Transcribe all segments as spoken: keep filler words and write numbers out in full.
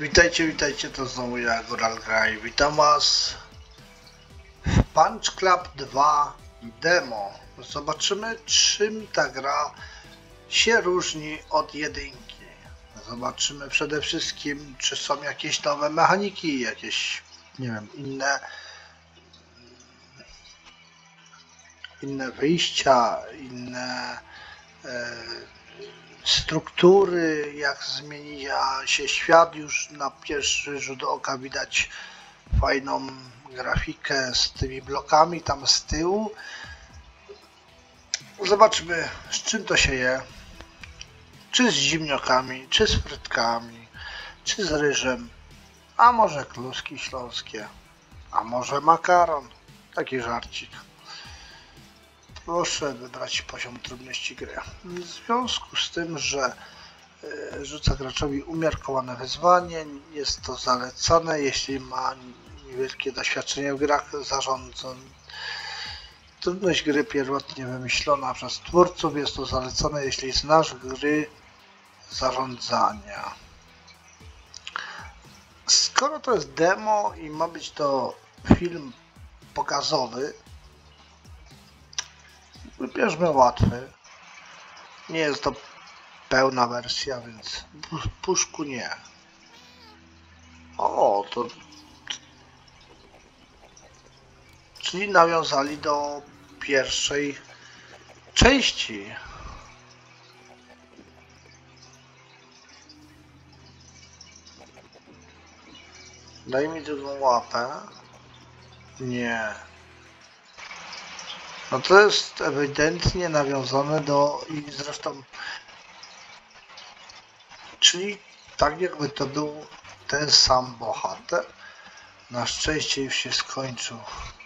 Witajcie, witajcie, to znowu ja, GoralGraj. Witam was w Punch Club dwa demo. Zobaczymy, czym ta gra się różni od jedynki. Zobaczymy przede wszystkim, czy są jakieś nowe mechaniki, jakieś, nie wiem, inne inne wyjścia, inne e, struktury, jak zmienia się świat. Już na pierwszy rzut oka widać fajną grafikę z tymi blokami tam z tyłu. Zobaczmy, z czym to się je. Czy z zimniakami, czy z frytkami, czy z ryżem, a może kluski śląskie, a może makaron. Taki żarcik. Proszę wybrać poziom trudności gry. W związku z tym, że rzuca graczowi umiarkowane wyzwanie, jest to zalecane, jeśli ma niewielkie doświadczenie w grach zarządzan. Trudność gry pierwotnie wymyślona przez twórców, jest to zalecane, jeśli znasz gry zarządzania. Skoro to jest demo i ma być to film pokazowy, wybierzmy łatwy. Nie jest to pełna wersja, więc puszku nie. O, to... Czyli nawiązali do pierwszej części. Daj mi drugą łapę. Nie. No to jest ewidentnie nawiązane do... i zresztą... Czyli tak jakby to był ten sam bohater. Na szczęście już się skończył.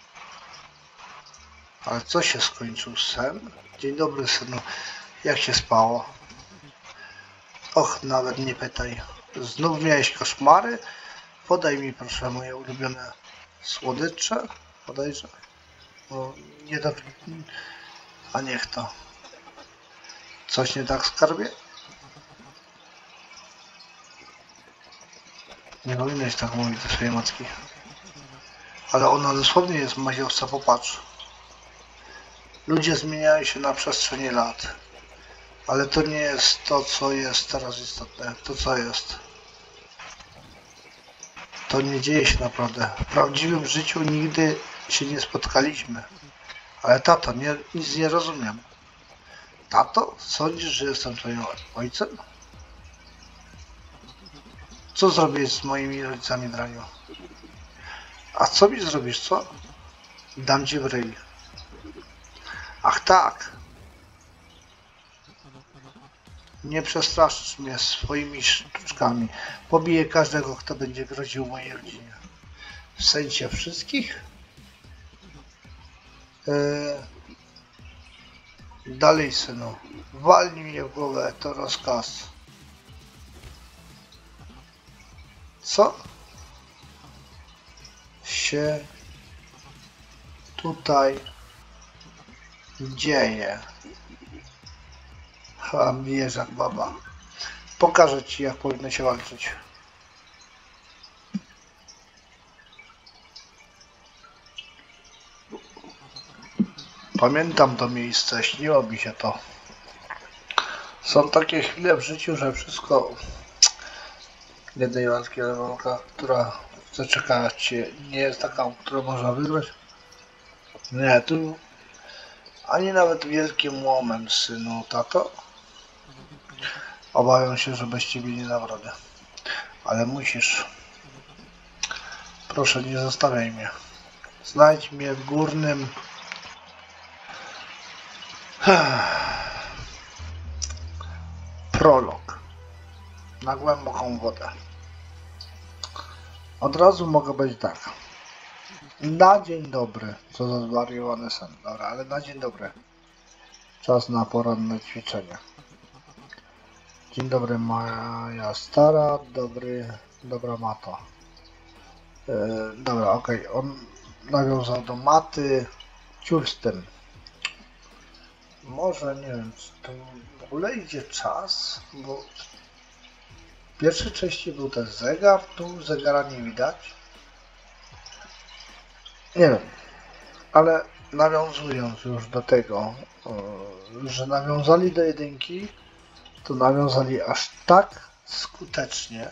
Ale co się skończył? Sen? Dzień dobry, synu. Jak się spało? Och, nawet nie pytaj. Znów miałeś koszmary? Podaj mi proszę moje ulubione słodycze. Podajże. No, nie do... A niech to. Coś nie tak, skarbie? Nie powinieneś tak mówić do swojej matki. Ale ona dosłownie jest maziowca, popatrz. Ludzie zmieniają się na przestrzeni lat. Ale to nie jest to, co jest teraz istotne. To, co jest. To nie dzieje się naprawdę. W prawdziwym życiu nigdy się nie spotkaliśmy. Ale tato, nie, nic nie rozumiem. Tato, sądzisz, że jestem twoim ojcem? Co zrobisz z moimi rodzicami, Draniu? A co mi zrobisz, co? Dam ci w ryj. Ach tak. Nie przestraszysz mnie swoimi sztuczkami. Pobiję każdego, kto będzie groził mojej rodzinie. W sensie wszystkich? Eee... Dalej, synu. Walnij mnie w głowę, to rozkaz. Co się tutaj dzieje? Ha, bijesz jak baba. Pokażę ci, jak powinno się walczyć. Pamiętam to miejsce, śniło mi się to. Są takie chwile w życiu, że wszystko... Jednej walki lewanka, która chce czekać cię, nie jest taka, którą można wygrać. Nie, tu ani nawet wielki moment, synu, tato. Obawiam się, że bez ciebie nie dam rady. Ale musisz. Proszę, nie zostawiaj mnie. Znajdź mnie w górnym... Prolog. Na głęboką wodę. Od razu mogę być tak. Na dzień dobry. Co za zwariowany sen. Dobra, ale na dzień dobry. Czas na poranne ćwiczenia. Dzień dobry, moja stara. Dobry, dobra mato. Yy, dobra, okej. Okay. On nawiązał do maty. Ciul z tym. Może, nie wiem, czy to w ogóle idzie czas, bo W pierwszej części był też zegar, tu zegara nie widać. Nie wiem, ale nawiązując już do tego, że nawiązali do jedynki, to nawiązali aż tak skutecznie.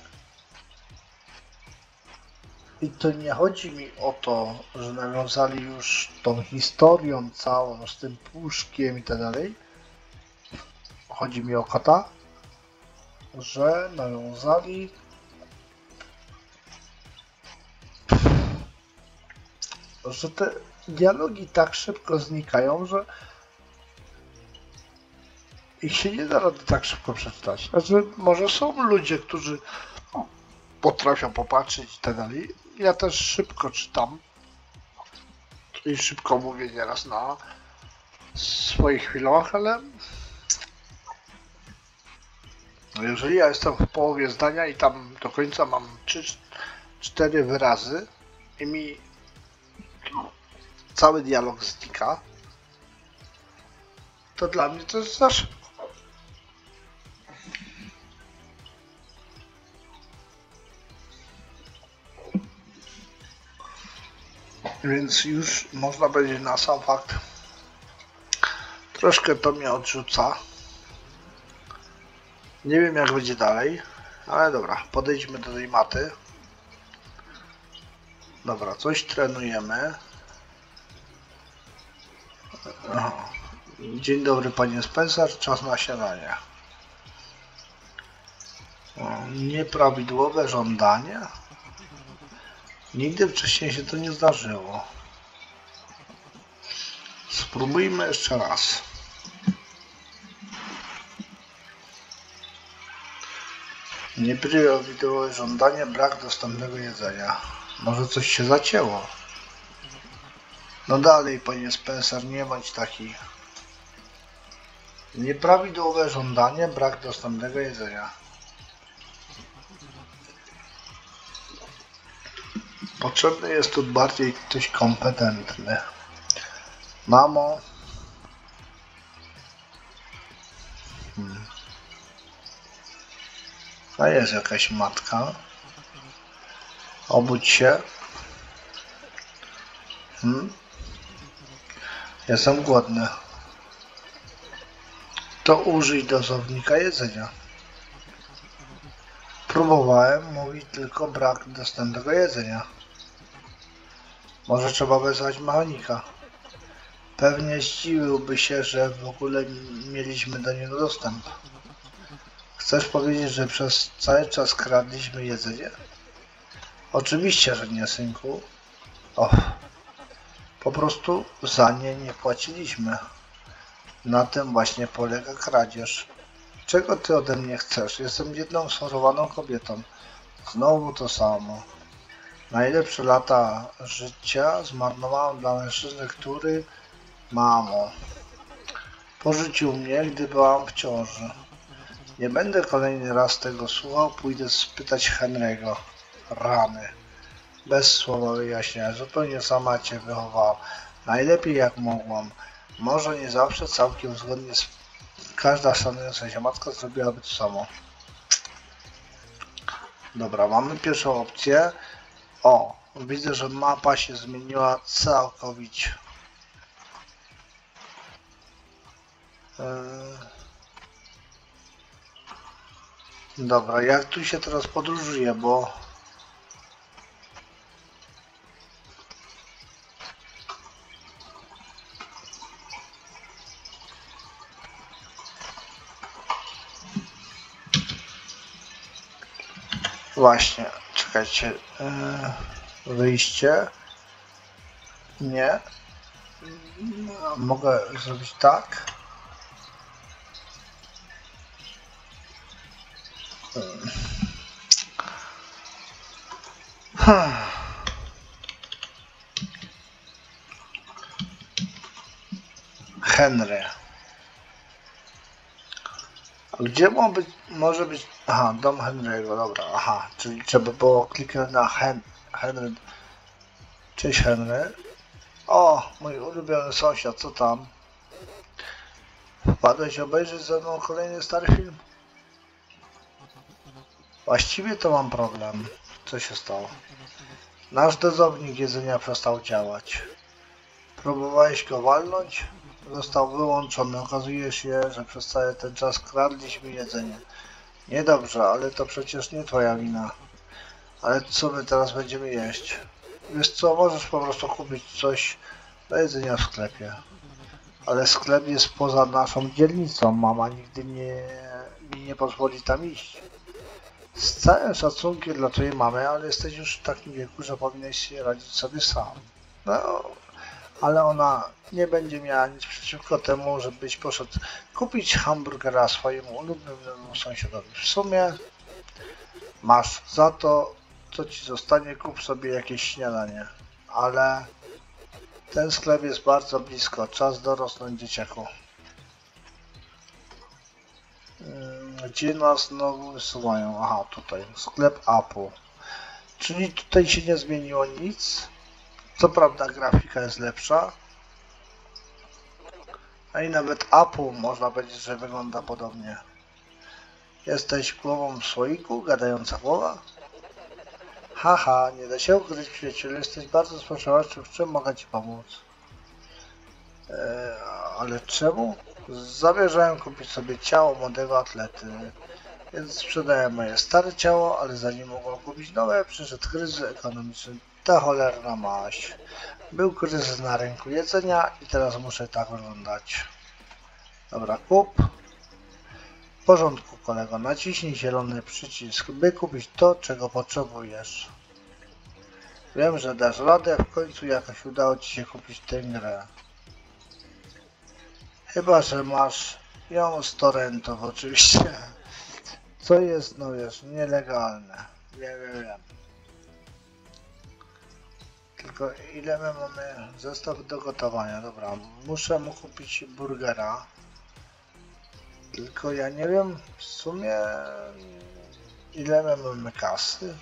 I to nie chodzi mi o to, że nawiązali już tą historią całą z tym puszkiem i tak dalej. Chodzi mi o kota, że nawiązali że te dialogi tak szybko znikają, że ich się nie da rady tak szybko przeczytać. Znaczy, może są ludzie, którzy potrafią popatrzeć i tak dalej. Ja też szybko czytam i szybko mówię nieraz na swoich filmach, ale jeżeli ja jestem w połowie zdania i tam do końca mam trzy cztery wyrazy i mi cały dialog znika, to dla mnie to jest za szybko. Więc już można powiedzieć na sam fakt, troszkę to mnie odrzuca. Nie wiem jak będzie dalej, ale dobra, podejdźmy do tej maty. Dobra, coś trenujemy. Aha. Dzień dobry panie Spencer, czas na śniadanie. O, nieprawidłowe żądanie? Nigdy wcześniej się to nie zdarzyło. Spróbujmy jeszcze raz. Nieprawidłowe żądanie, brak dostępnego jedzenia. Może coś się zacięło? No dalej, panie Spencer, nie bądź taki. Nieprawidłowe żądanie, brak dostępnego jedzenia. Potrzebny jest tu bardziej ktoś kompetentny. Mamo. Hmm. A jest jakaś matka. Obudź się. Hmm? Jestem głodny. To użyj dozownika jedzenia. Próbowałem, mówi tylko brak dostępnego jedzenia. Może trzeba wezwać mechanika. Pewnie zdziwiłby się, że w ogóle mieliśmy do niego dostęp. Chcesz powiedzieć, że przez cały czas kradliśmy jedzenie? Oczywiście, że nie, synku. Och. Po prostu za nie nie płaciliśmy. Na tym właśnie polega kradzież. Czego ty ode mnie chcesz? Jestem jedną schorowaną kobietą. Znowu to samo. Najlepsze lata życia zmarnowałem dla mężczyzny, który... Mamo. Porzucił mnie, gdy byłam w ciąży. Nie będę kolejny raz tego słuchał, pójdę spytać Henry'ego. Rany. Bez słowa wyjaśnienia, zupełnie sama cię wychowałam. Najlepiej jak mogłam. Może nie zawsze całkiem zgodnie z... Każda szanująca się matka zrobiłaby to samo. Dobra, mamy pierwszą opcję. O, widzę, że mapa się zmieniła całkowicie. Yy... Dobra, jak tu się teraz podróżuje, bo... Właśnie, czekajcie. Yy, wyjście. Nie. No, mogę zrobić tak. Hmm. Henry. Gdzie może być, może być... Aha, dom Henry'ego, dobra, aha, czyli trzeba było kliknąć na Hen, Henry. Cześć Henry. O, mój ulubiony sąsiad, co tam? Wpadłeś obejrzeć ze mną kolejny stary film? Właściwie to mam problem. Co się stało? Nasz dozownik jedzenia przestał działać. Próbowałeś go walnąć? Został wyłączony. Okazuje się, że przez cały ten czas kradliśmy jedzenie. Niedobrze, ale to przecież nie twoja wina. Ale co my teraz będziemy jeść? Wiesz co, możesz po prostu kupić coś do jedzenia w sklepie. Ale sklep jest poza naszą dzielnicą. Mama nigdy nie, mi nie pozwoli tam iść. Z całym szacunkiem dla twojej mamy, ale jesteś już w takim wieku, że powinieneś się radzić sobie sam. No, ale ona nie będzie miała nic przeciwko temu, żebyś poszedł kupić hamburgera swojemu ulubionemu sąsiadowi. W sumie masz za to, co ci zostanie, kup sobie jakieś śniadanie. Ale ten sklep jest bardzo blisko. Czas dorosnąć, dzieciaku. Gdzie nas znowu wysuwają? Aha, tutaj. Sklep Apple. Czyli tutaj się nie zmieniło nic. Co prawda grafika jest lepsza. A i nawet Apple można powiedzieć, że wygląda podobnie. Jesteś głową w słoiku? Gadająca głowa? Haha, nie da się ukryć, przyjacielu. Jesteś bardzo spoczywawczy. W czym mogę ci pomóc? Eee, ale czemu? Zamierzałem kupić sobie ciało młodego atlety, więc sprzedałem moje stare ciało, ale zanim mogłem kupić nowe, przyszedł kryzys ekonomiczny. Ta cholerna maść. Był kryzys na rynku jedzenia i teraz muszę tak wyglądać. Dobra, kup. W porządku, kolego. Naciśnij zielony przycisk, by kupić to, czego potrzebujesz. Wiem, że dasz radę. W końcu jakoś udało ci się kupić tę grę. Chyba że masz ją z torrentów, oczywiście. Co jest, no wiesz, nielegalne. Wiem, wiem, wiem. Tylko ile my mamy zestaw do gotowania? Dobra, muszę mu kupić burgera. Tylko ja nie wiem w sumie ile my mamy kasy.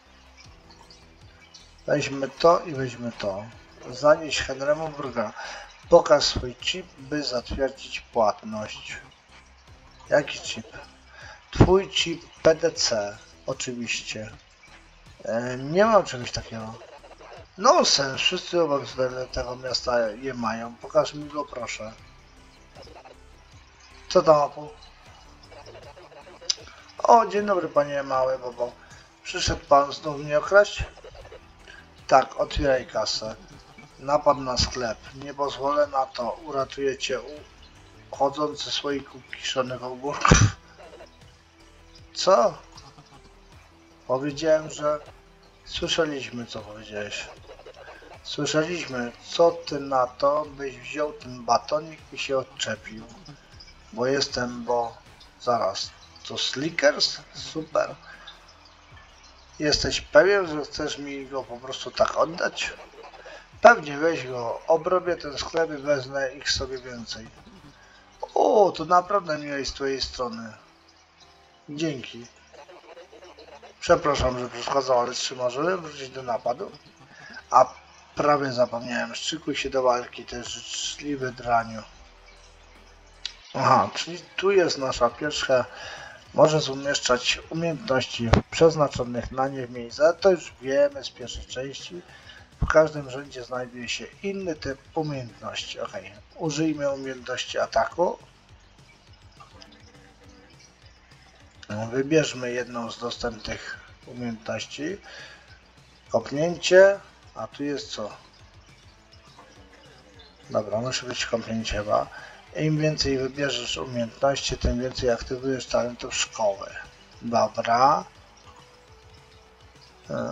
Weźmy to i weźmy to. Zanieś Henry'emu burgera. Pokaż swój chip, by zatwierdzić płatność. Jaki chip? Twój chip P D C. Oczywiście. E, nie mam czegoś takiego. Nonsens. Wszyscy obywatele tego miasta je mają. Pokaż mi go, proszę. Co tam, Apu? O, dzień dobry, panie mały Bobo. Przyszedł pan znów mnie okraść? Tak, otwieraj kasę. Napad na sklep. Nie pozwolę na to. Uratuję cię, chodzący słoiku kiszonych ogórków. Co? Powiedziałem, że... Słyszeliśmy, co powiedziałeś. Słyszeliśmy, co ty na to, byś wziął ten batonik i się odczepił. Bo jestem, bo... Zaraz. To Slickers? Super. Jesteś pewien, że chcesz mi go po prostu tak oddać? Pewnie, weź go. Obrobię ten sklep i wezmę ich sobie więcej. O, to naprawdę miłe z twojej strony. Dzięki. Przepraszam, że przeszkadzał, ale czy możemy wrócić do napadu? A prawie zapomniałem. Szczykuj się do walki, to jest życzliwy draniu. Aha, czyli tu jest nasza pierwsza. Możesz umieszczać umiejętności przeznaczonych na nie w miejscu. To już wiemy z pierwszej części. W każdym rzędzie znajduje się inny typ umiejętności. Ok, użyjmy umiejętności ataku. Wybierzmy jedną z dostępnych umiejętności. Kopnięcie, a tu jest co? Dobra, musi być kopnięcie chyba. Im więcej wybierzesz umiejętności, tym więcej aktywujesz talentów szkoły. Dobra. Yy.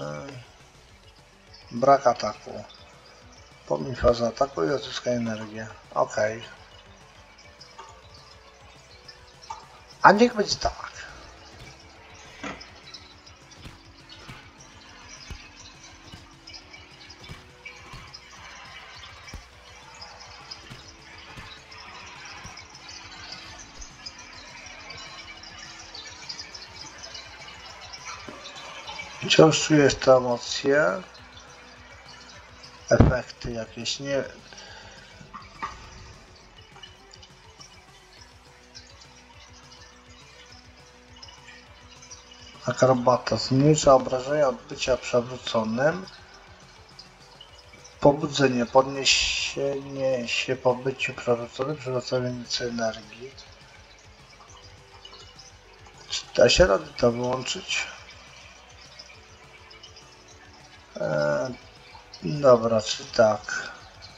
Brak ataku. Pomij fazę ataku i odzyskaj energię. Ok. A niech będzie tak. Wciąż czujesz te emocje. Efekty jakieś, nie... Akrobata zmniejsza obrażenia od bycia przewróconym. Pobudzenie, podniesienie się po byciu przewróconym, przywraca więcej energii. Czy da się rady to wyłączyć? Eee, dobra, czy tak?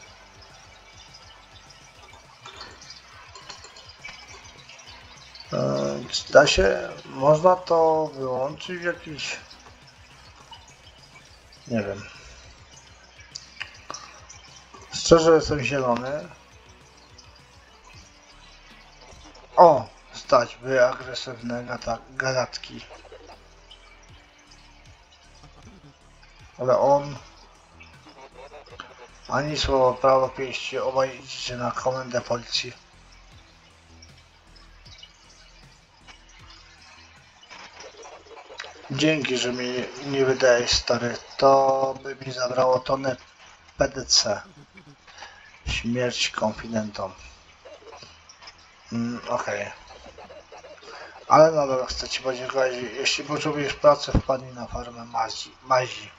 Eee, czy da się, można to wyłączyć w jakiś... Nie wiem. Szczerze jestem zielony. O! Stać by agresywne gadatki. Ale on... Ani słowa prawo pięści, obaj idziecie na komendę policji. Dzięki, że mi nie wydajesz, stary. To by mi zabrało tonę P D C. Śmierć konfidentom. Mm, Okej. Okay. Ale nadal chcę ci podziękować. Jeśli potrzebujesz pracy, wpadnij na farmę Mazi. Mazi.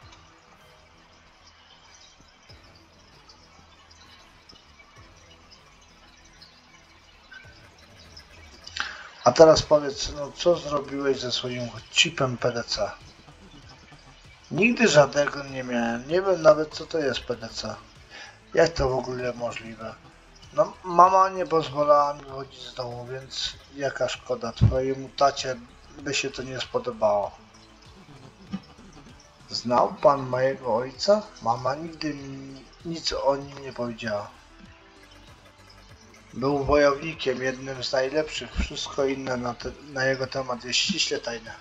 A teraz powiedz, no co zrobiłeś ze swoim chipem P D C? Nigdy żadnego nie miałem. Nie wiem nawet co to jest P D C. Jak to w ogóle możliwe? No, mama nie pozwalała mi chodzić z domu, więc jaka szkoda, twojemu tacie by się to nie spodobało. Znał pan mojego ojca? Mama nigdy mi nic o nim nie powiedziała. Był wojownikiem, jednym z najlepszych, wszystko inne na, te, na jego temat jest ściśle tajne.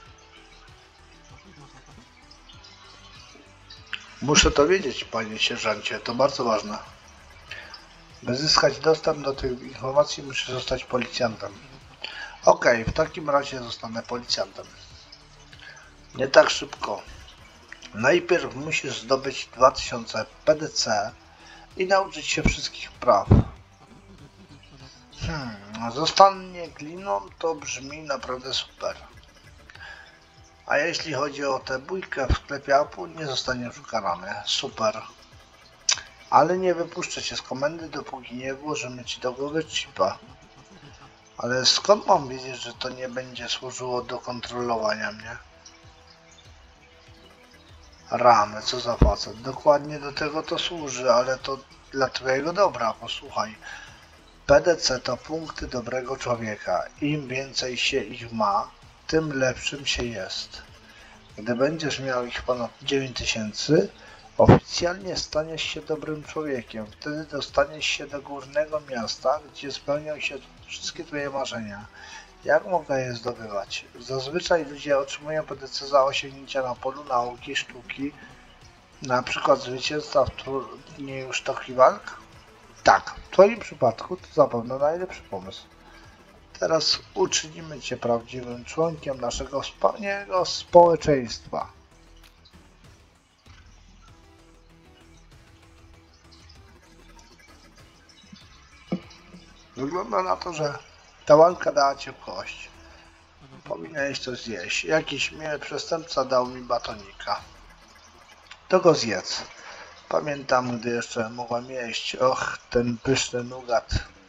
Muszę to wiedzieć, panie sierżancie, to bardzo ważne. By zyskać dostęp do tych informacji, muszę zostać policjantem. Okej, okay, w takim razie zostanę policjantem. Nie tak szybko. Najpierw musisz zdobyć dwa tysiące P D C i nauczyć się wszystkich praw. Hmm, zostanie gliną, to brzmi naprawdę super. A jeśli chodzi o tę bójkę w sklepie Apple, nie zostaniesz ukarany. Super. Ale nie wypuszczę cię z komendy, dopóki nie włożymy ci do głowy chipa. Ale skąd mam wiedzieć, że to nie będzie służyło do kontrolowania mnie? Rany, co za facet. Dokładnie do tego to służy, ale to dla twojego dobra, posłuchaj. P D C to punkty dobrego człowieka. Im więcej się ich ma, tym lepszym się jest. Gdy będziesz miał ich ponad dziewięć tysięcy, oficjalnie staniesz się dobrym człowiekiem. Wtedy dostaniesz się do górnego miasta, gdzie spełnią się wszystkie twoje marzenia. Jak mogę je zdobywać? Zazwyczaj ludzie otrzymują P D C za osiągnięcia na polu nauki, sztuki, na przykład zwycięstwa w turnieju sztuki walk. Tak, w twoim przypadku to zapewne najlepszy pomysł. Teraz uczynimy cię prawdziwym członkiem naszego wspaniałego społeczeństwa. Wygląda na to, że ta walka dała cię w kość. Powinieneś to zjeść. Jakiś miły przestępca dał mi batonika. To go zjedz. Pamiętam, gdy jeszcze mogłem jeść. Och, ten pyszny nugat.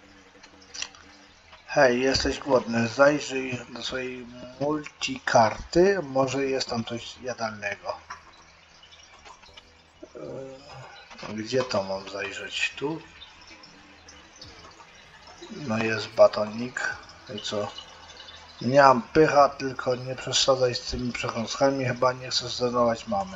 Hej, jesteś głodny. Zajrzyj do swojej multikarty. Może jest tam coś jadalnego. Gdzie to mam zajrzeć? Tu? No jest batonik. I co? Nie mam pycha, tylko nie przesadzaj z tymi przekąskami. Chyba nie chcę zdenerwować mamy.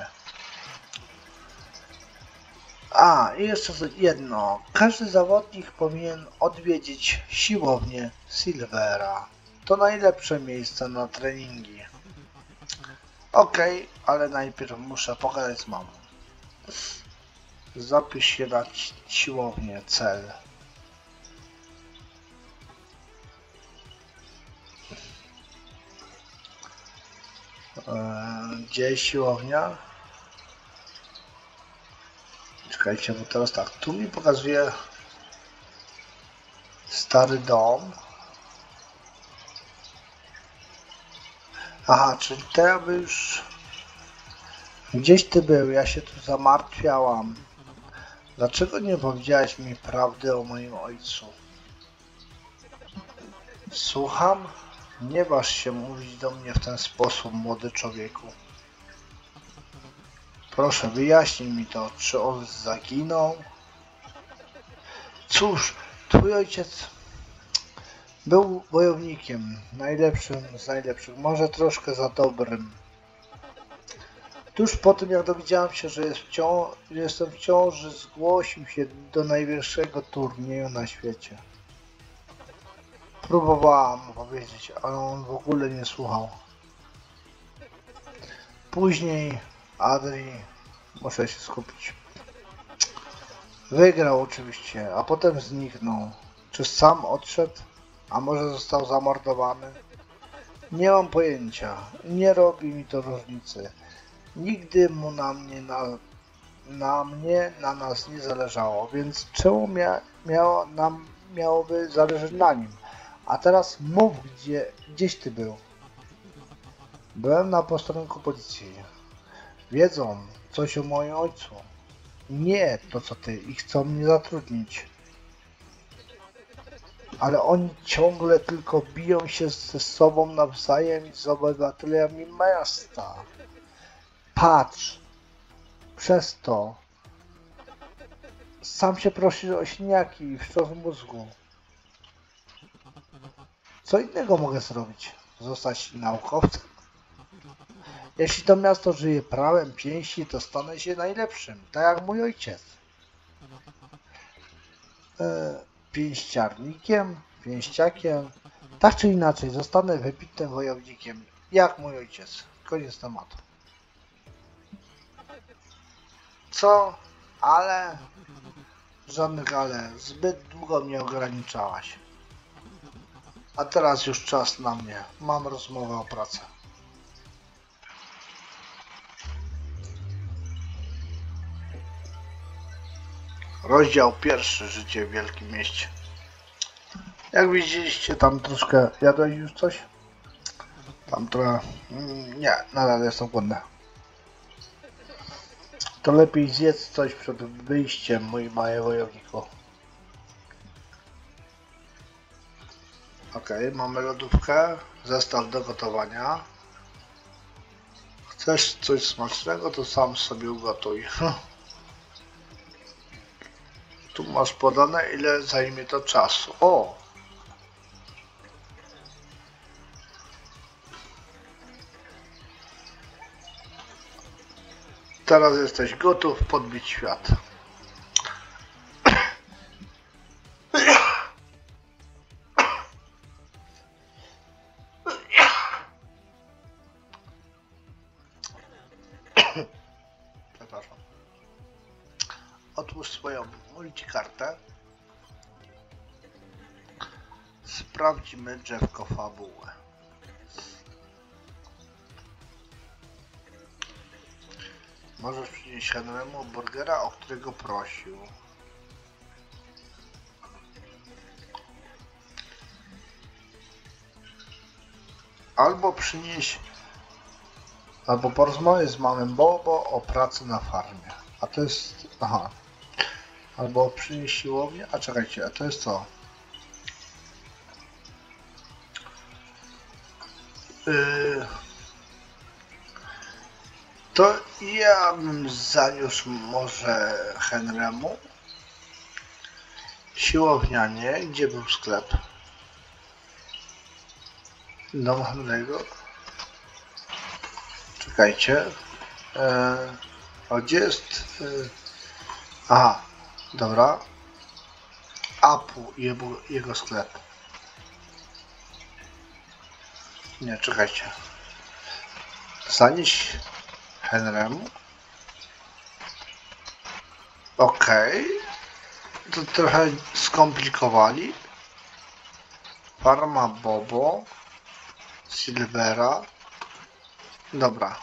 A, i jeszcze jedno. Każdy zawodnik powinien odwiedzić siłownię Silvera. To najlepsze miejsce na treningi. Okej, okay, ale najpierw muszę pogadać z mamą. Zapisz się na siłownię, cel. Eee, gdzie jest siłownia? Czekajcie, bo teraz tak, tu mi pokazuje stary dom. Aha, czyli teraz by już... Gdzieś ty był, ja się tu zamartwiałam. Dlaczego nie powiedziałeś mi prawdy o moim ojcu? Słucham? Nie waż się mówić do mnie w ten sposób, młody człowieku. Proszę, wyjaśnij mi to, czy on zaginął? Cóż, twój ojciec był wojownikiem, najlepszym z najlepszych, może troszkę za dobrym. Tuż po tym, jak dowiedziałem się, że jest w ciąży, jestem w ciąży, zgłosił się do najwyższego turnieju na świecie. Próbowałam mu powiedzieć, ale on w ogóle nie słuchał. Później Adri, muszę się skupić, wygrał oczywiście, a potem zniknął. Czy sam odszedł? A może został zamordowany? Nie mam pojęcia. Nie robi mi to różnicy. Nigdy mu na mnie, na, na mnie, na nas nie zależało, więc czemu mia, miało, nam miałoby zależeć na nim? A teraz mów, gdzie, gdzieś ty był. Byłem na posterunku policji. Wiedzą coś o moim ojcu. Nie to co ty i chcą mnie zatrudnić. Ale oni ciągle tylko biją się ze sobą nawzajem i z obywatelami miasta. Patrz, przez to sam się prosisz o śniaki i wstrząs mózgu. Co innego mogę zrobić? Zostać naukowcem? Jeśli to miasto żyje prawem pięści, to stanę się najlepszym, tak jak mój ojciec. E, pięściarnikiem, pięściakiem, tak czy inaczej zostanę wybitnym wojownikiem, jak mój ojciec. Koniec tematu. Co? Ale? Żadnych ale. Zbyt długo mnie ograniczałaś. A teraz już czas na mnie. Mam rozmowę o pracę. Rozdział pierwszy. Życie w wielkim mieście. Jak widzieliście, tam troszkę... Jadłeś już coś? Tam trochę... Nie, nadal jestem głodny. To lepiej zjedz coś przed wyjściem, mój mały wojowniku. Ok, mamy lodówkę. Zestaw do gotowania. Chcesz coś smacznego, to sam sobie ugotuj. Tu masz podane, ile zajmie to czasu. O! Teraz jesteś gotów podbić świat. Przepraszam. Otwórz swoją multikartę. Sprawdźmy drzewko fabuły. Możesz przynieść Henry'emu burgera, o którego prosił. Albo przynieś... Albo porozmawiaj z mamą Bobo o pracy na farmie. A to jest... Aha. Albo przynieś siłownię... A czekajcie, a to jest co? Yy... To ja bym zaniósł może Henry'emu. Siłownia nie. Gdzie był sklep? Dom Henry'ego. Czekajcie. Eee, a gdzie jest? Eee, aha, dobra. Apu i jego, jego sklep. Nie, czekajcie. Zanieś Henry'emu. Okej. Okay. To trochę skomplikowali. Farma Bobo. Silvera. Dobra.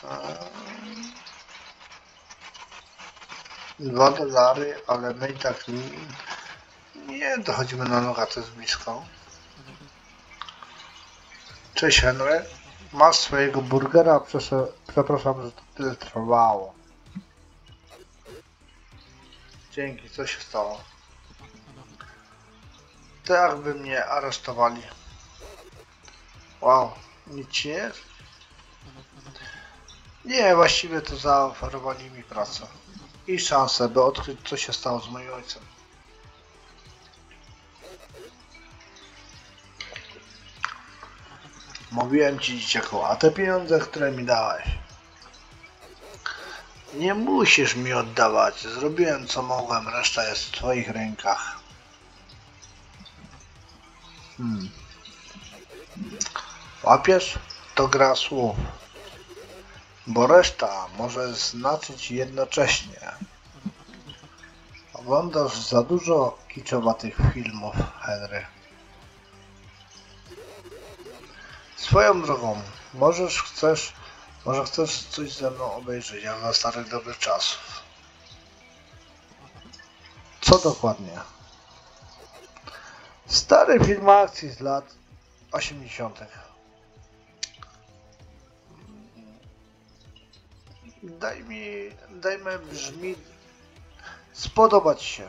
Dwa dolary, ale my i tak nie, nie dochodzimy na nogę, to jest blisko. Cześć Henry. Masz swojego burgera, Przepraszam, przepraszam, że to tyle trwało. Dzięki, co się stało? To jakby mnie aresztowali. Wow, nic ci nie jest? Nie, właściwie to zaoferowali mi pracę. I szansę, by odkryć, co się stało z moim ojcem. Mówiłem ci, dzieciaku, a te pieniądze, które mi dałeś, nie musisz mi oddawać. Zrobiłem, co mogłem, reszta jest w twoich rękach. Hmm. Łapiesz? To gra słów. Bo reszta może znaczyć jednocześnie. Oglądasz za dużo kiczowatych filmów, Henry. Swoją drogą, możesz chcesz, może chcesz coś ze mną obejrzeć, jak za starych dobrych czasów. Co dokładnie? Stary film akcji z lat osiemdziesiątych. Daj mi, dajmy brzmi spodobać się.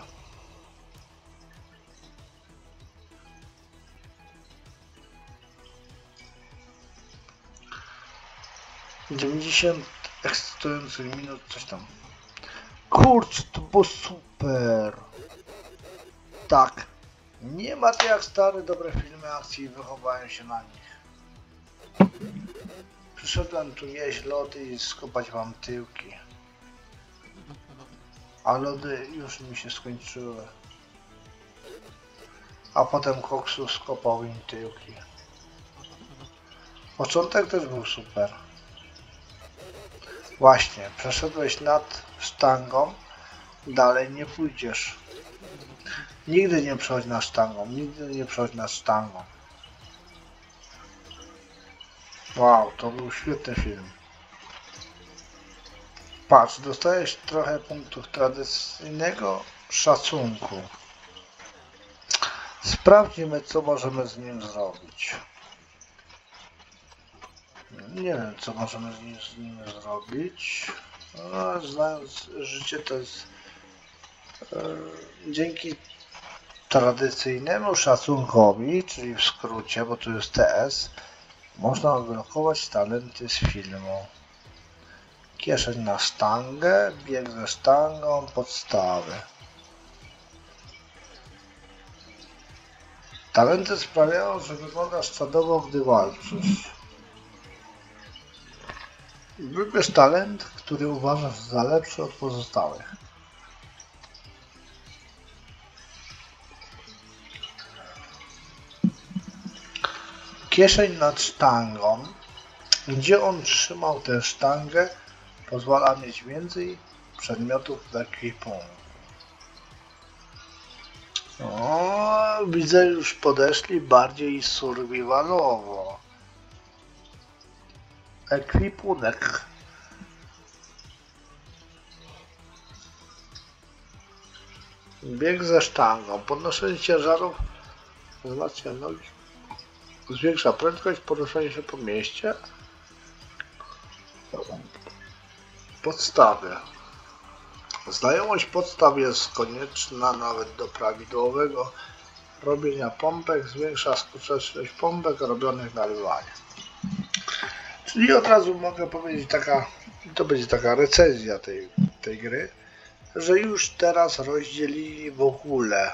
dziewięćdziesiąt ekscytujących minut, coś tam. Kurczę, to było super. Tak. Nie ma to jak stare, dobre filmy akcji i wychowałem się na nich. Przyszedłem tu jeść lody i skopać wam tyłki. A lody już mi się skończyły. A potem koksu skopał im tyłki. Początek też był super. Właśnie, przeszedłeś nad sztangą, dalej nie pójdziesz. Nigdy nie przechodź nad sztangą, nigdy nie przechodź nad sztangą. Wow, to był świetny film. Patrz, dostajesz trochę punktów tradycyjnego szacunku. Sprawdźmy, co możemy z nim zrobić. Nie wiem, co możemy z nim, z nim zrobić. No, znając życie, to jest e, dzięki tradycyjnemu szacunkowi, czyli w skrócie, bo tu jest T S, można odblokować talenty z filmu. Kieszeń na sztangę, bieg ze sztangą, podstawy. Talenty sprawiają, że wyglądasz czadowo, gdy walczysz. Wybierz talent, który uważasz za lepszy od pozostałych. Kieszeń nad sztangą. Gdzie on trzymał tę sztangę, pozwala mieć więcej przedmiotów w ekwipunku. O, widzę, już podeszli bardziej survivalowo. Ekwipunek. Bieg ze sztangą. Podnoszenie ciężarów wzmacnia nogi. Zwiększa prędkość poruszania się po mieście. Podstawy. Znajomość podstaw jest konieczna nawet do prawidłowego robienia pompek. Zwiększa skuteczność pompek robionych na rywali. Czyli od razu mogę powiedzieć, taka, to będzie taka recenzja tej, tej gry, że już teraz rozdzielili w ogóle.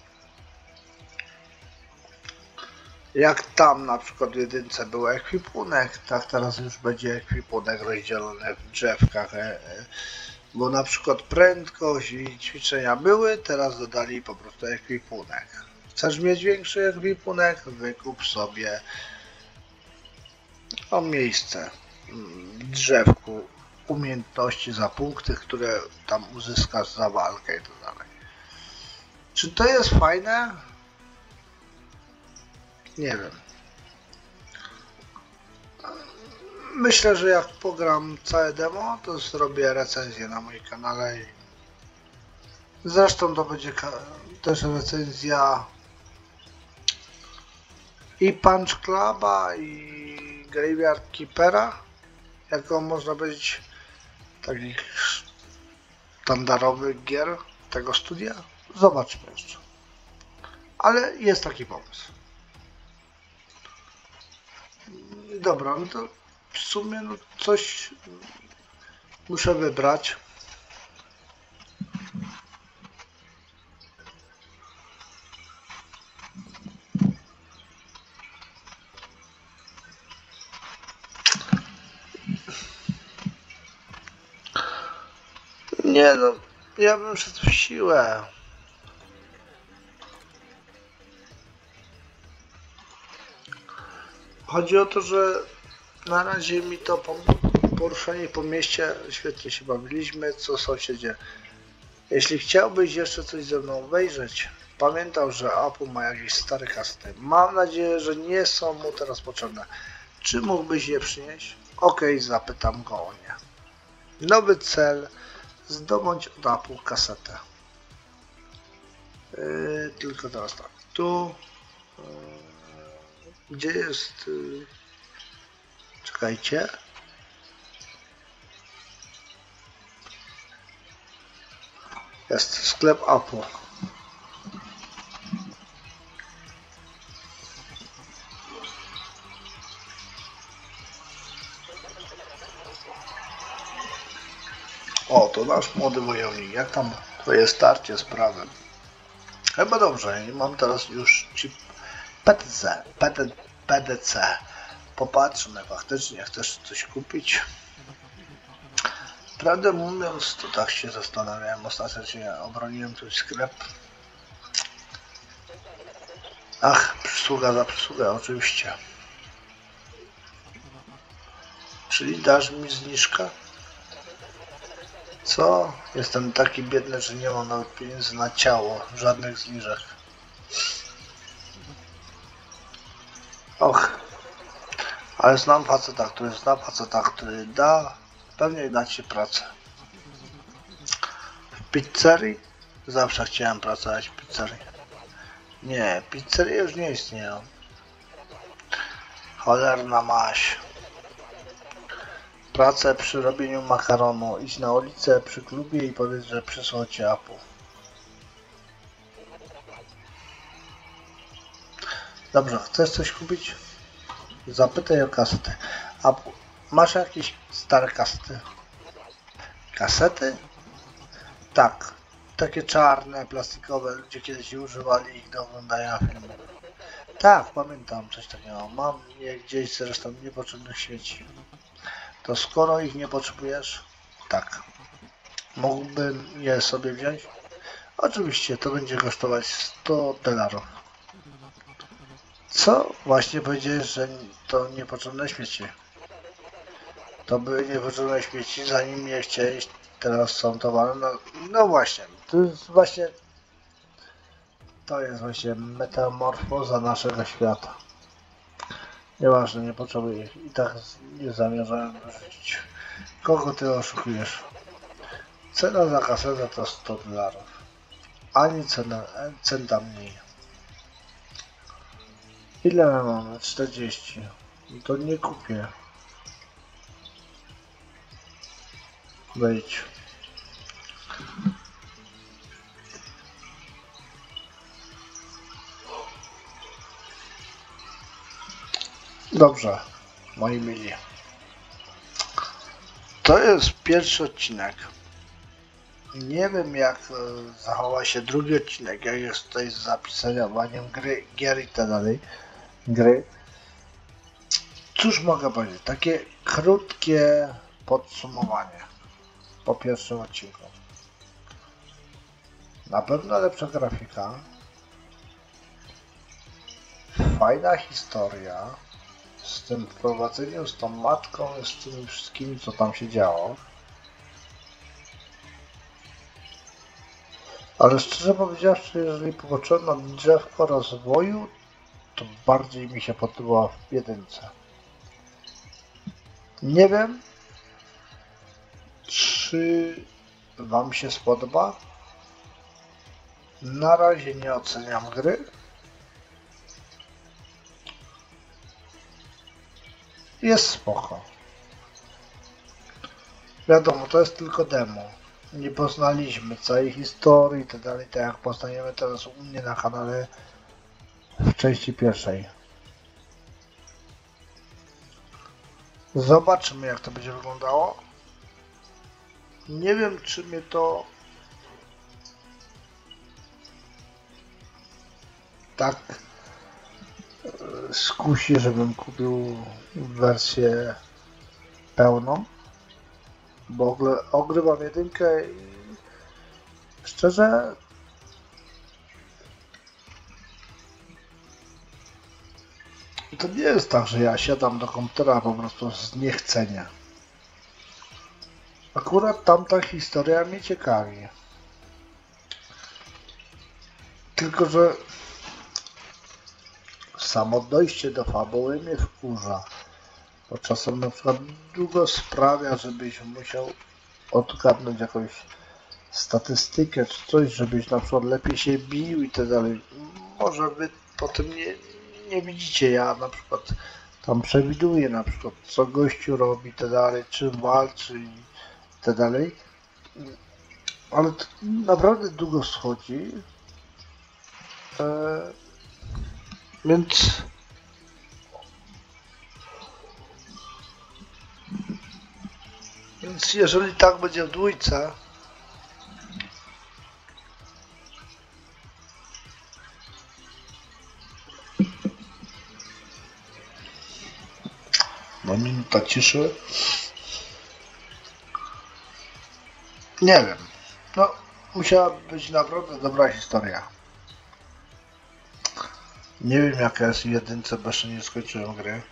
Jak tam na przykład w jedynce był ekwipunek, tak teraz już będzie ekwipunek rozdzielony w drzewkach, bo na przykład prędkość i ćwiczenia były, teraz dodali po prostu ekwipunek. Chcesz mieć większy ekwipunek? Wykup sobie o miejsce w drzewku umiejętności za punkty, które tam uzyskasz za walkę i tak dalej. Czy to jest fajne? Nie wiem. Myślę, że jak pogram całe demo, to zrobię recenzję na moim kanale. I zresztą to będzie też recenzja i Punch Cluba, i Graveyard Keepera, jako można powiedzieć takich sztandarowych gier tego studia. Zobaczmy jeszcze. Ale jest taki pomysł. Dobra, no to w sumie no coś muszę wybrać. Nie no, ja bym szedł w siłę. Chodzi o to, że na razie mi to poruszanie po mieście, świetnie się bawiliśmy, co sąsiedzie. Jeśli chciałbyś jeszcze coś ze mną obejrzeć, pamiętał, że Apple ma jakieś stare kasety. Mam nadzieję, że nie są mu teraz potrzebne. Czy mógłbyś je przynieść? Okej, okay, zapytam go o nie. Nowy cel. Zdobądź od Apple kasetę. Yy, tylko teraz tak. Tu. Yy, gdzie jest... Yy, czekajcie. Jest sklep Apple. O, to nasz młody wojownik. Jak tam twoje starcie z prawem? Chyba dobrze. Mam teraz już chip P D C. P D C. Popatrzmy, faktycznie chcesz coś kupić? Prawdę mówiąc, to tak się zastanawiałem. Ostatecznie obroniłem tu sklep. Ach, przysługa za przysługę, oczywiście. Czyli dasz mi zniżkę? Co? Jestem taki biedny, że nie mam nawet pieniędzy na ciało. Żadnych zniżek. Och. Ale znam faceta, który zna faceta, który da... Pewnie da ci pracę. W pizzerii? Zawsze chciałem pracować w pizzerii. Nie, pizzerie już nie istnieją. Cholerna maś. Pracę przy robieniu makaronu. Idź na ulicę przy klubie i powiedz, że przysłał ci Apple. Dobrze, chcesz coś kupić? Zapytaj o kasety. Apple, masz jakieś stare kasety? Kasety? Tak. Takie czarne, plastikowe. Ludzie kiedyś używali ich do oglądania filmów. Tak, pamiętam coś takiego. Mam je gdzieś, zresztą niepotrzebnych świeci. To skoro ich nie potrzebujesz? Tak. Mógłbym je sobie wziąć? Oczywiście, to będzie kosztować sto dolarów. Co? Właśnie powiedziałeś, że to niepotrzebne śmieci. To były niepotrzebne śmieci, zanim je chciałeś, teraz są towary. No, no właśnie, to jest właśnie... To jest właśnie metamorfoza naszego świata. Nieważne, nie potrzebuję ich. I tak nie zamierzałem wyrzucić. Kogo ty oszukujesz? Cena za kasetę to sto dolarów. Ani cena, centa mniej. Ile mamy? czterdzieści. To nie kupię. Wejdź. Dobrze, moi mili. To jest pierwszy odcinek. Nie wiem, jak zachowa się drugi odcinek, jak jest tutaj z zapisaniem gry, gier i tak dalej. Gry. Cóż mogę powiedzieć? Takie krótkie podsumowanie po pierwszym odcinku. Na pewno lepsza grafika. Fajna historia. Z tym wprowadzeniem, z tą matką, z tymi wszystkimi, co tam się działo. Ale szczerze powiedziawszy, jeżeli popatrzyłem na drzewko rozwoju, to bardziej mi się podobało w jedynce. Nie wiem, czy wam się spodoba. Na razie nie oceniam gry. Jest spoko. Wiadomo, to jest tylko demo. Nie poznaliśmy całej historii i tak dalej, tak jak poznajemy teraz u mnie na kanale w części pierwszej. Zobaczymy, jak to będzie wyglądało. Nie wiem, czy mnie to tak skusi, żebym kupił wersję pełną, bo ogrywam jedynkę i szczerze to nie jest tak, że ja siadam do komputera po prostu z niechcenia. Akurat tamta historia mnie ciekawi. Tylko że samo dojście do fabuły mnie wkurza. Bo czasem na przykład długo sprawia, żebyś musiał odgadnąć jakąś statystykę czy coś, żebyś na przykład lepiej się bił i tak dalej. Może wy po tym nie, nie widzicie, ja na przykład tam przewiduję na przykład co gościu robi i tak dalej, czy walczy i tak dalej. Ale to naprawdę długo schodzi. Eee, więc Więc jeżeli tak będzie w dwójce, no minuta ciszy. Nie wiem. No, musiała być naprawdę dobra historia. Nie wiem jaka jest w jedynce, bo jeszcze nie skończyłem gry.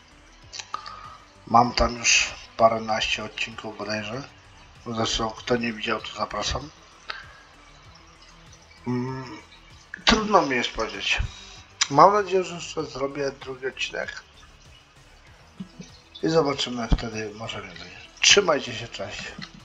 Mam tam już paręnaście odcinków bodajże. Zresztą kto nie widział, to zapraszam. Hmm, trudno mi jest powiedzieć. Mam nadzieję, że jeszcze zrobię drugi odcinek. I zobaczymy wtedy może więcej. Trzymajcie się, cześć.